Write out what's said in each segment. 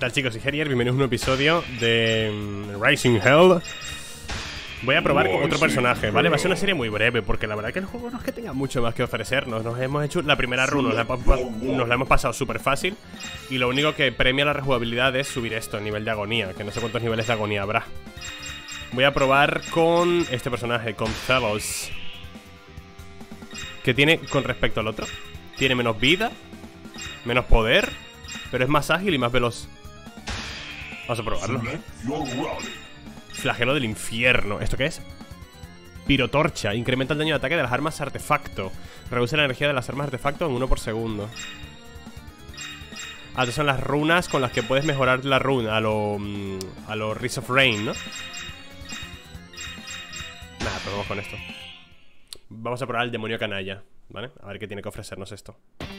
tal, chicos? Soy Herier, bienvenidos a un nuevo episodio de Rising Hell. Voy a probar con otro personaje, ¿vale? Va a ser una serie muy breve, porque la verdad que el juego no es que tenga mucho más que ofrecernos. Nos hemos hecho la primera run, nos la hemos pasado súper fácil. Y lo único que premia la rejugabilidad es subir esto, el nivel de agonía, que no sé cuántos niveles de agonía habrá. Voy a probar con este personaje, con Zelos. Que tiene, con respecto al otro, tiene menos vida, menos poder, pero es más ágil y más veloz. Vamos a probarlo. Flagelo del infierno. ¿Esto qué es? Pirotorcha. Incrementa el daño de ataque de las armas artefacto. Reduce la energía de las armas artefacto en 1 por segundo. Ah, estas son las runas con las que puedes mejorar la runa a lo Rise of Rain, ¿no? Nada, probamos con esto. Vamos a probar el demonio canalla, ¿vale? A ver qué tiene que ofrecernos esto.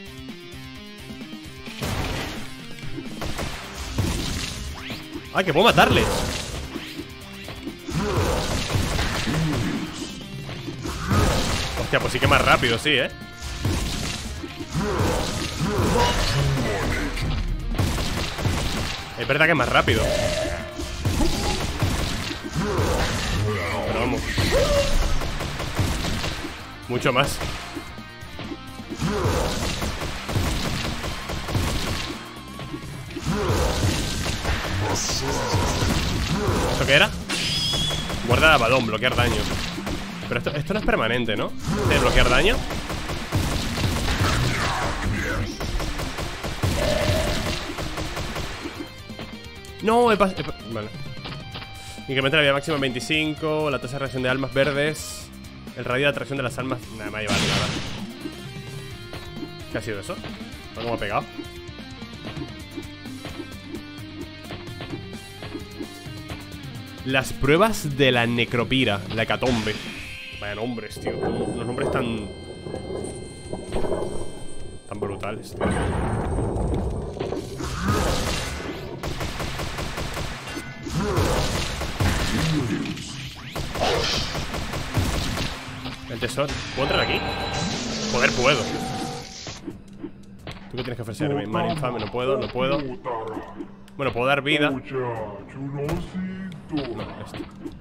¡Ay, que puedo matarles! Hostia, pues sí que más rápido, sí, ¿eh? Es verdad que es más rápido. Pero vamos. Mucho más. ¿Esto qué era? Guarda de balón, bloquear daño. Pero esto no es permanente, ¿no? ¿De bloquear daño? No, vale. Incrementa la vida máxima en 25. La tasa de reacción de almas verdes. El radio de atracción de las almas. Nada, me ha llevado nada. ¿Qué ha sido eso? ¿Cómo ha pegado? Las pruebas de la necropira. La hecatombe. Vaya nombres, tío. Unos nombres tan brutales, tío. El tesoro. ¿Puedo entrar aquí? Joder, puedo. ¿Tú qué tienes que ofrecerme? Mar infame, no puedo, no puedo. Bueno, puedo dar vida. No, esto.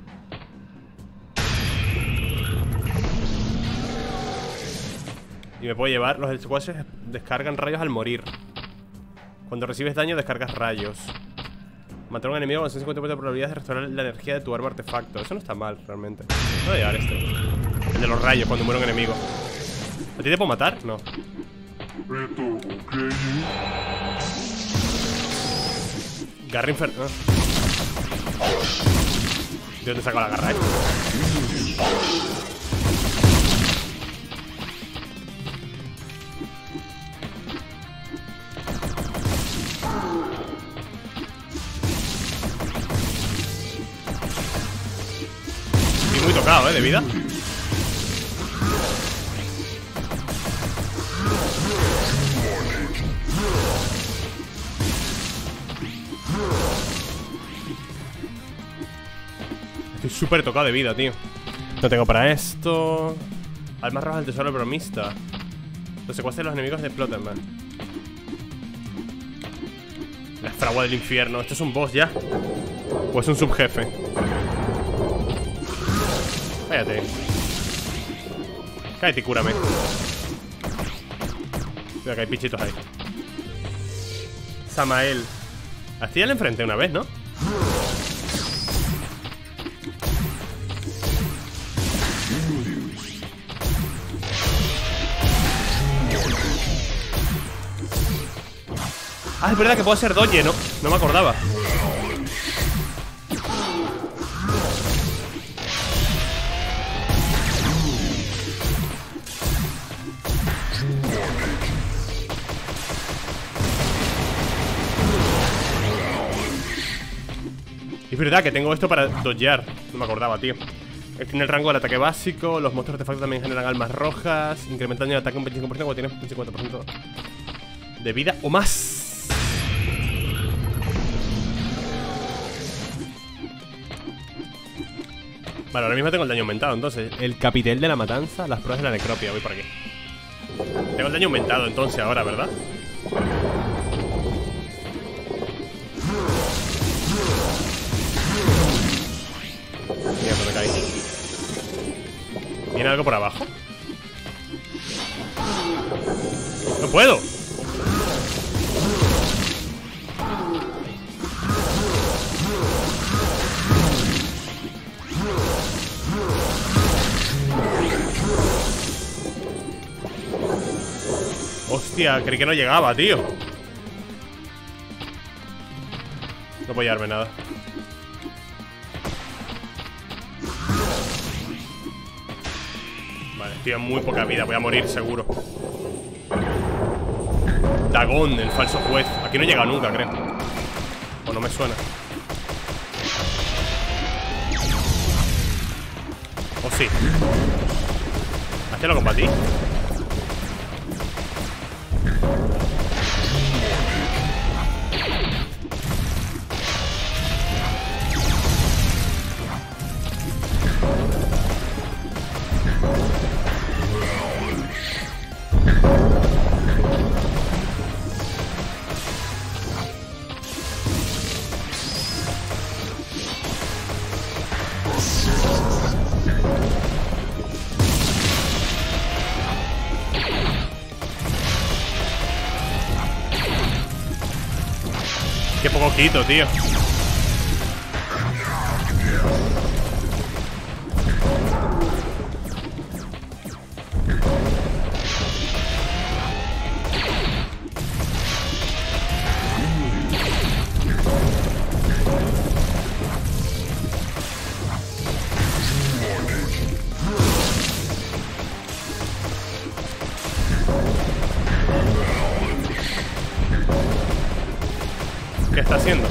Y me puedo llevar. Los secuaces descargan rayos al morir. Cuando recibes daño, descargas rayos. Matar a un enemigo con 50% de probabilidades de restaurar la energía de tu arma artefacto. Eso no está mal, realmente. Voy a llevar este. El de los rayos, cuando muere un enemigo. ¿A ti te puedo matar? No. Garra infernal. ¿De dónde saco la garra? Estoy muy tocado, de vida. Estoy súper tocado de vida, tío. No tengo para esto. Almas rojas del tesoro bromista. Los secuaces de los enemigos de Plotterman. La fragua del infierno. ¿Esto es un boss ya? ¿O es un subjefe? Cállate. Cállate y cúrame. Mira que hay pichitos ahí. Samael. A este ya le enfrenté una vez, ¿no? Ah, es verdad que puedo hacer dodge, ¿no? No me acordaba. Es verdad que tengo esto para dodgear. No me acordaba, tío. Tiene el rango del ataque básico. Los monstruos artefactos también generan almas rojas. Incrementa el daño de ataque un 25% cuando tienes un 50% de vida o más. Vale, ahora mismo tengo el daño aumentado. Entonces, el capitel de la matanza. Las pruebas de la necropia, voy por aquí. Tengo el daño aumentado entonces ahora, ¿verdad? Mierda, me caí. ¿Viene algo por abajo? ¡No puedo! Hostia, creí que no llegaba, tío. No puedo llevarme nada. Vale, estoy en muy poca vida. Voy a morir seguro. Dagón, el falso juez. Aquí no llega nunca, creo. O no me suena. O sí. ¿Hace lo combatí? Qué poco quito, tío. ¿Qué está haciendo?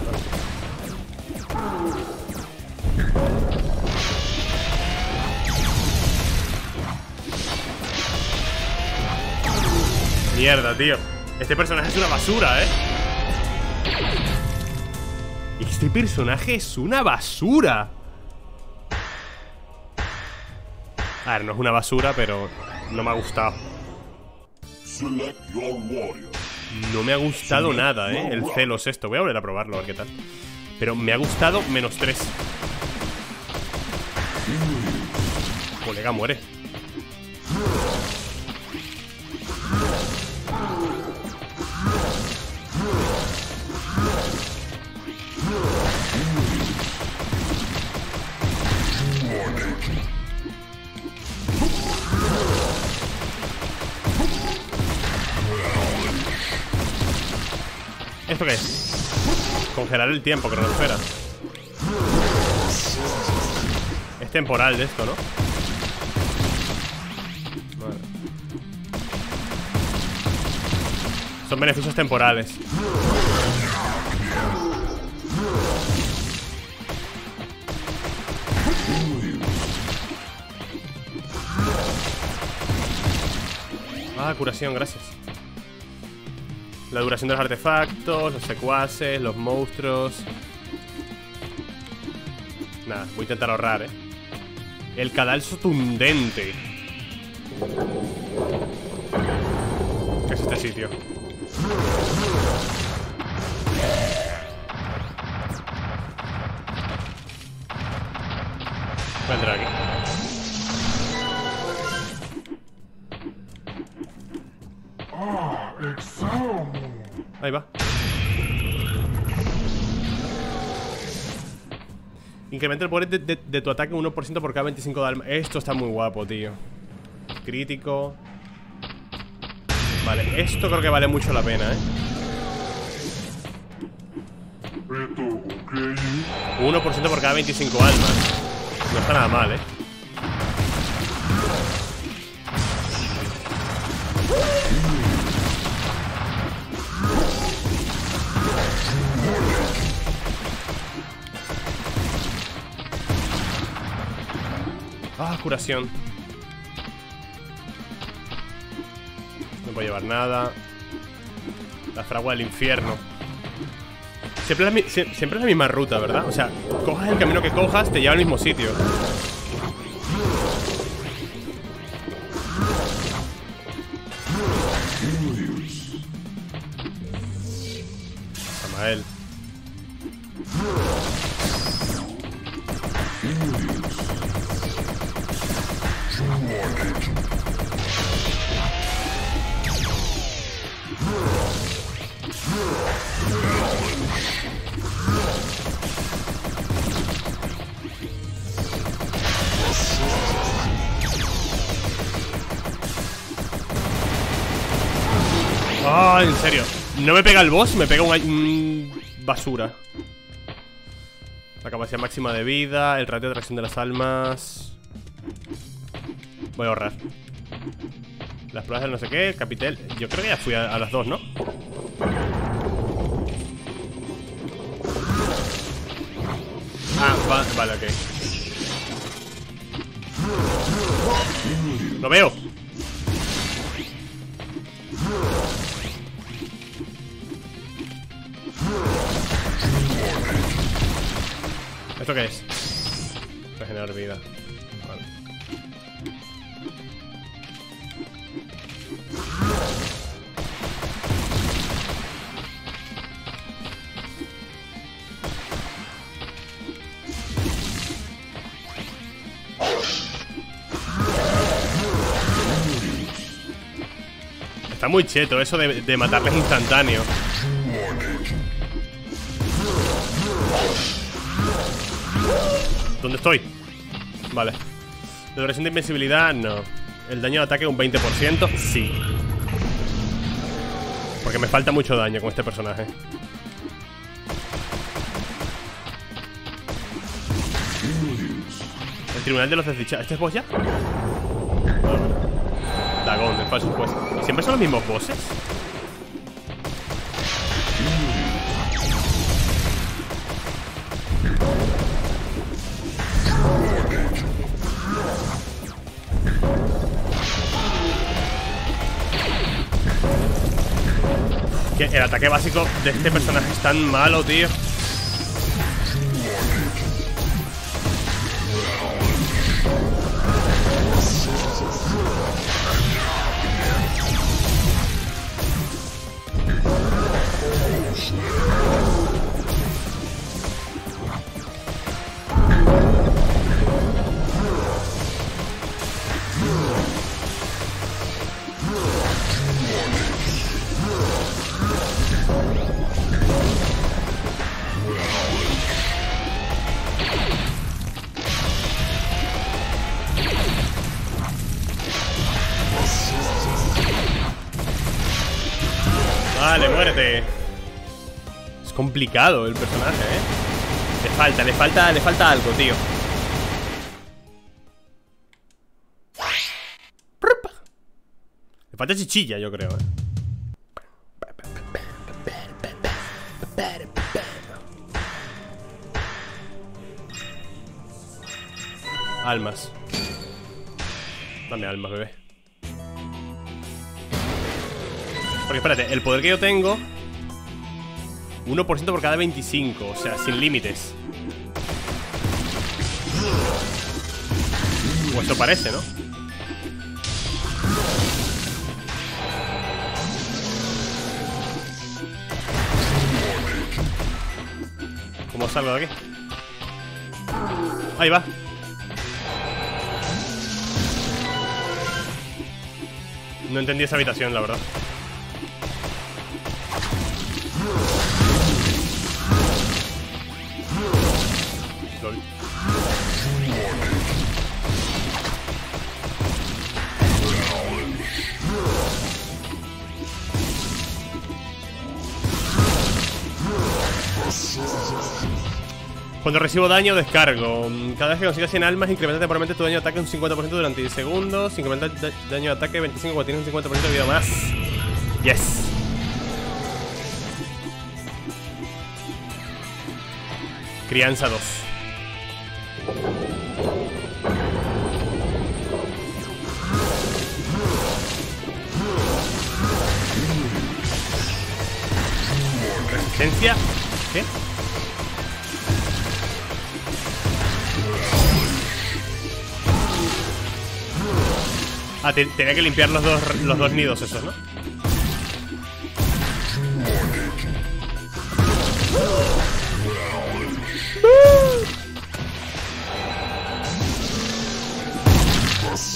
Mierda, tío. Este personaje es una basura, ¿eh? Este personaje es una basura. A ver, no es una basura, pero no me ha gustado. No me ha gustado nada, ¿eh? El celos esto. Voy a volver a probarlo, a ver qué tal. Pero me ha gustado -3. Colega, muere. ¿Esto qué es? Congelar el tiempo, cronosfera. Es temporal de esto, ¿no? Vale. Son beneficios temporales. Ah, curación, gracias. La duración de los artefactos, los secuaces, los monstruos. Nada, voy a intentar ahorrar, El cadalso tundente. ¿Qué es este sitio? Voy a entrar aquí. Ahí va. Incrementa el poder de tu ataque un 1% por cada 25 de alma. Esto está muy guapo, tío. Crítico. Vale, esto creo que vale mucho la pena, 1% por cada 25 almas. No está nada mal, Ah, curación. No puedo llevar nada. La fragua del infierno. Siempre es la misma ruta, ¿verdad? O sea, cojas el camino que cojas, te lleva al mismo sitio. Samael. Ah, en serio. No me pega el boss, me pega un basura. La capacidad máxima de vida, el ratio de atracción de las almas. Voy a ahorrar. Las pruebas del no sé qué, el capitel. Yo creo que ya fui a las dos, ¿no? Ah, vale, ok. Lo veo. ¿Esto qué es? Regenerar vida. Vale. Está muy cheto eso de matarles instantáneo. ¿Dónde estoy? Vale. La duración de invencibilidad, no. El daño de ataque un 20%, sí. Porque me falta mucho daño con este personaje. El tribunal de los desdichados. ¿Este es boss ya? Dagón, el falso juez. ¿Siempre son los mismos bosses? Que el ataque básico de este personaje es tan malo, tío. Vale, muérete. Es complicado el personaje, Le falta algo, tío. Le falta chichilla, yo creo, Almas. Dame almas, bebé. Porque espérate, el poder que yo tengo 1% por cada 25. O sea, sin límites. O eso parece, ¿no? ¿Cómo salgo de aquí? Ahí va. No entendí esa habitación, la verdad. LOL. Cuando recibo daño, descargo. Cada vez que consigas 100 almas, incrementa temporalmente tu daño de ataque un 50% durante 10 segundos. Incrementa daño de ataque 25 cuando tienes un 50% de vida más. Yes. Crianza 2. Resistencia. ¿Qué? Ah, tenía que limpiar los dos nidos esos, ¿no?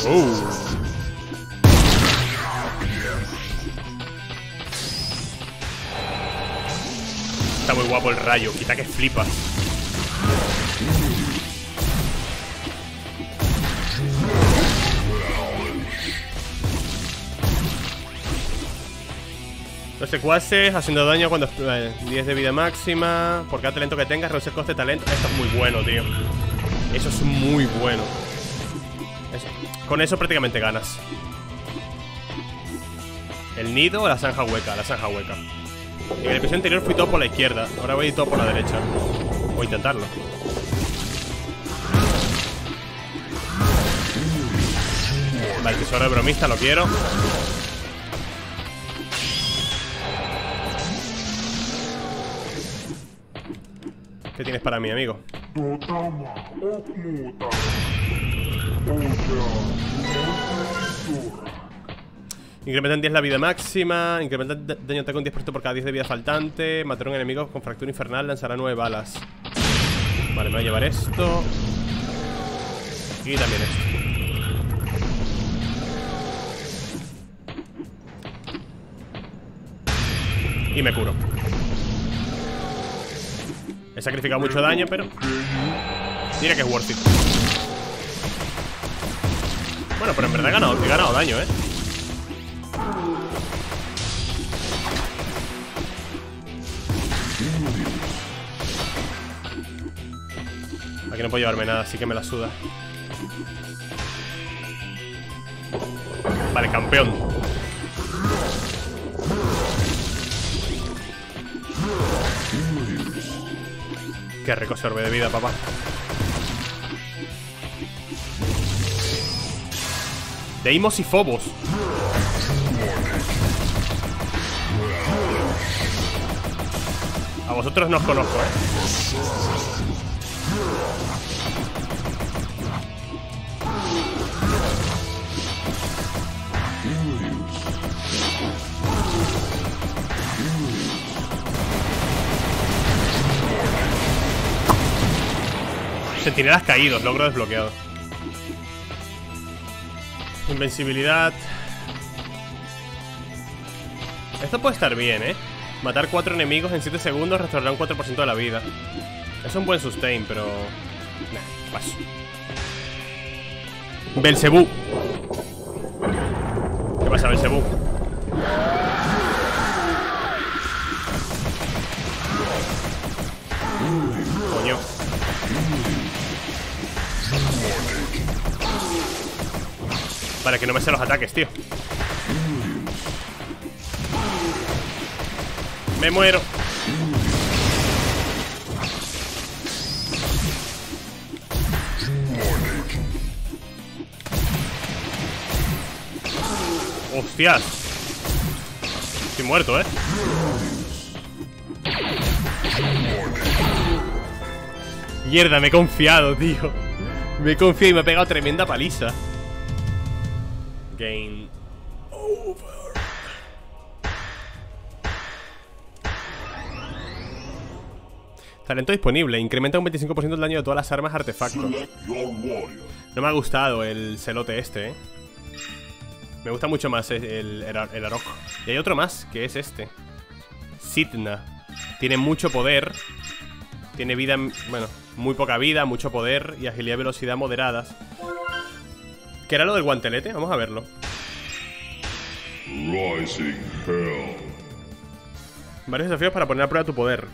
Está muy guapo el rayo, quita que flipas. Los secuaces haciendo daño cuando 10 de vida máxima. Por cada talento que tengas, reduce el coste de talento. Esto es muy bueno, tío. Eso es muy bueno. Eso. Con eso prácticamente ganas. El nido o la zanja hueca. La zanja hueca. En el episodio anterior fui todo por la izquierda. Ahora voy a ir todo por la derecha. Voy a intentarlo. Vale, tesoro de bromista, lo quiero. ¿Qué tienes para mí, amigo? Incrementan 10 la vida máxima. Incrementan daño ataque un 10% por cada 10 de vida faltante. Matar a un enemigo con fractura infernal. Lanzará 9 balas. Vale, me voy a llevar esto. Y también esto. Y me curo. He sacrificado mucho daño, pero mira que es worth it. Bueno, pero en verdad he ganado daño, ¿eh? Aquí no puedo llevarme nada, así que me la suda. Vale, campeón. Qué rico sorbe de vida, papá. Deimos y Phobos. A vosotros no os conozco, Centinelas caídos, logro desbloqueado. Invencibilidad. Esto puede estar bien, Matar 4 enemigos en 7 segundos restaurará un 4% de la vida. Es un buen sustain, pero... nah, paso. Belzebú. ¿Qué pasa, Belzebú? Coño. Vale, que no me sé los ataques, tío. Me muero. Hostias. Estoy muerto, Mierda, me he confiado, tío. Me he confiado y me ha pegado tremenda paliza. Game over. Talento disponible. Incrementa un 25% el daño de todas las armas artefactos. No me ha gustado el celote este, Me gusta mucho más el Arok. Y hay otro más, que es este. Sitna. Tiene mucho poder. Tiene vida, bueno, muy poca vida, mucho poder y agilidad y velocidad moderadas. ¿Qué era lo del guantelete? Vamos a verlo. Rising Hell. Varios desafíos para poner a prueba tu poder.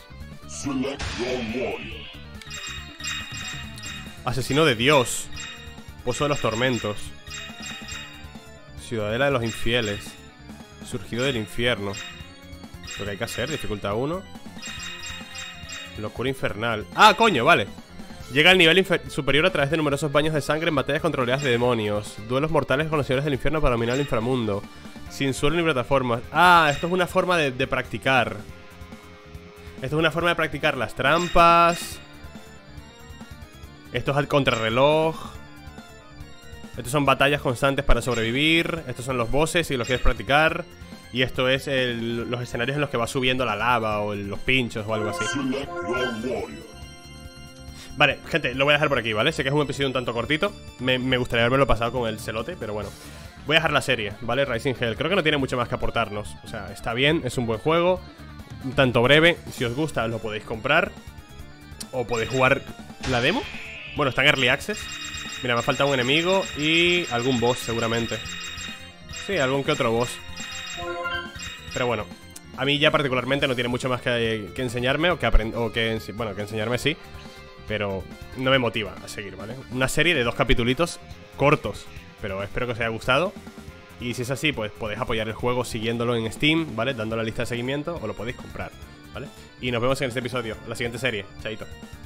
Asesino de Dios. Pozo de los tormentos. Ciudadela de los infieles. Surgido del infierno. Lo que hay que hacer, dificultad 1. Locura infernal. Ah, coño, vale. Llega al nivel superior a través de numerosos baños de sangre en batallas contra oleadas de demonios. Duelos mortales con los señores del infierno para dominar el inframundo. Sin suelo ni plataformas. Ah, esto es una forma de practicar. Esto es una forma de practicar las trampas. Esto es al contrarreloj. Estos son batallas constantes para sobrevivir. Estos son los bosses si los quieres practicar. Y esto es los escenarios en los que va subiendo la lava o los pinchos o algo así. Vale, gente, lo voy a dejar por aquí, ¿vale? Sé que es un episodio un tanto cortito. Me gustaría haberlo pasado con el celote, pero bueno. Voy a dejar la serie, ¿vale? Rising Hell. Creo que no tiene mucho más que aportarnos. O sea, está bien, es un buen juego. Un tanto breve. Si os gusta, lo podéis comprar. O podéis jugar la demo. Bueno, está en Early Access. Mira, me falta un enemigo y algún boss, seguramente. Sí, algún que otro boss. Pero bueno, a mí ya particularmente no tiene mucho más que enseñarme. Bueno, que enseñarme sí. Pero no me motiva a seguir, ¿vale? Una serie de 2 capitulitos cortos. Pero espero que os haya gustado. Y si es así, pues podéis apoyar el juego siguiéndolo en Steam, ¿vale? Dando la lista de seguimiento o lo podéis comprar, ¿vale? Y nos vemos en este episodio, la siguiente serie. Chaito.